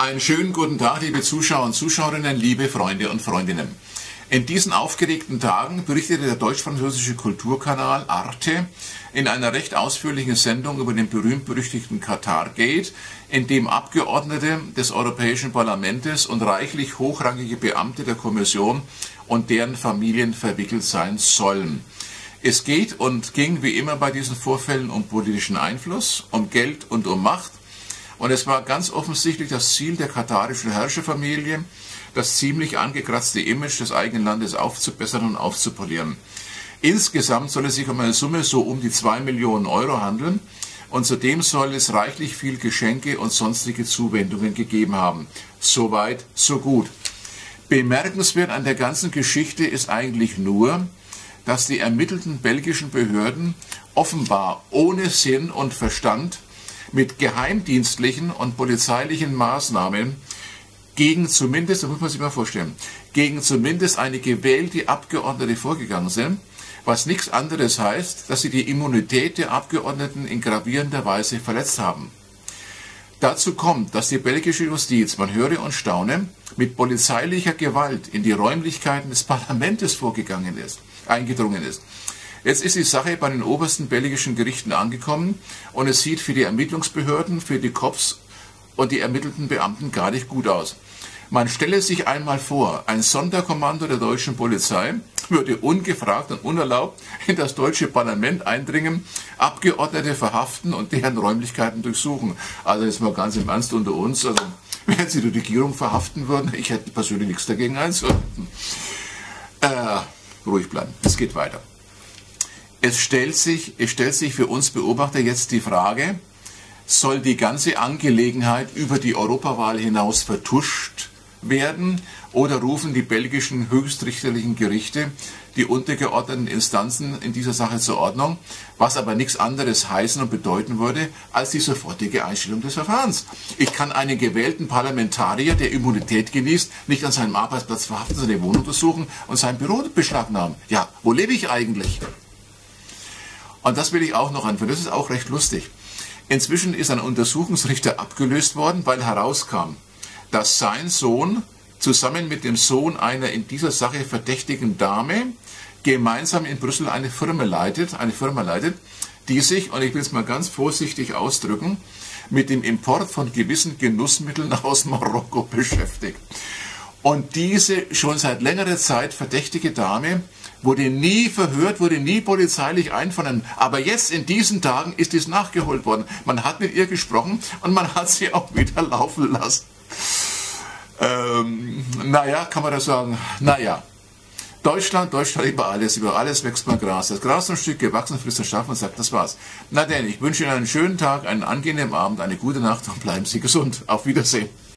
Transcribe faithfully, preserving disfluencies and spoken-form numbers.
Einen schönen guten Tag, liebe Zuschauer und Zuschauerinnen, liebe Freunde und Freundinnen. In diesen aufgeregten Tagen berichtete der deutsch-französische Kulturkanal Arte in einer recht ausführlichen Sendung über den berühmt-berüchtigten Qatar-Gate, in dem Abgeordnete des Europäischen Parlaments und reichlich hochrangige Beamte der Kommission und deren Familien verwickelt sein sollen. Es geht und ging wie immer bei diesen Vorfällen um politischen Einfluss, um Geld und um Macht. Und es war ganz offensichtlich das Ziel der katarischen Herrscherfamilie, das ziemlich angekratzte Image des eigenen Landes aufzubessern und aufzupolieren. Insgesamt soll es sich um eine Summe so um die zwei Millionen Euro handeln und zudem soll es reichlich viel Geschenke und sonstige Zuwendungen gegeben haben. Soweit, so gut. Bemerkenswert an der ganzen Geschichte ist eigentlich nur, dass die ermittelten belgischen Behörden offenbar ohne Sinn und Verstand mit geheimdienstlichen und polizeilichen Maßnahmen gegen zumindest, das muss man sich mal vorstellen, gegen zumindest eine gewählte Abgeordnete vorgegangen sind, was nichts anderes heißt, dass sie die Immunität der Abgeordneten in gravierender Weise verletzt haben. Dazu kommt, dass die belgische Justiz, man höre und staune, mit polizeilicher Gewalt in die Räumlichkeiten des Parlaments vorgegangen ist, eingedrungen ist. Jetzt ist die Sache bei den obersten belgischen Gerichten angekommen und es sieht für die Ermittlungsbehörden, für die Cops und die ermittelten Beamten gar nicht gut aus. Man stelle sich einmal vor, ein Sonderkommando der deutschen Polizei würde ungefragt und unerlaubt in das deutsche Parlament eindringen, Abgeordnete verhaften und deren Räumlichkeiten durchsuchen. Also jetzt mal ganz im Ernst unter uns, also wenn sie die Regierung verhaften würden, ich hätte persönlich nichts dagegen einzuwenden. Äh, ruhig bleiben, es geht weiter. Es stellt sich, es stellt sich für uns Beobachter jetzt die Frage, soll die ganze Angelegenheit über die Europawahl hinaus vertuscht werden oder rufen die belgischen höchstrichterlichen Gerichte die untergeordneten Instanzen in dieser Sache zur Ordnung, was aber nichts anderes heißen und bedeuten würde, als die sofortige Einstellung des Verfahrens. Ich kann einen gewählten Parlamentarier, der Immunität genießt, nicht an seinem Arbeitsplatz verhaften, seine Wohnung untersuchen und sein Büro beschlagnahmen. Ja, wo lebe ich eigentlich? Und das will ich auch noch anführen, das ist auch recht lustig. Inzwischen ist ein Untersuchungsrichter abgelöst worden, weil herauskam, dass sein Sohn zusammen mit dem Sohn einer in dieser Sache verdächtigen Dame gemeinsam in Brüssel eine Firma leitet, eine Firma leitet, die sich, und ich will es mal ganz vorsichtig ausdrücken, mit dem Import von gewissen Genussmitteln aus Marokko beschäftigt. Und diese schon seit längerer Zeit verdächtige Dame wurde nie verhört, wurde nie polizeilich einvernommen. Aber jetzt in diesen Tagen ist dies nachgeholt worden. Man hat mit ihr gesprochen und man hat sie auch wieder laufen lassen. Ähm, naja, kann man das sagen? Naja. Deutschland, Deutschland über alles, über alles wächst man Gras. Das Gras ist ein Stück gewachsen, frisst der Schaf und sagt, das war's. Na denn, ich wünsche Ihnen einen schönen Tag, einen angenehmen Abend, eine gute Nacht und bleiben Sie gesund. Auf Wiedersehen.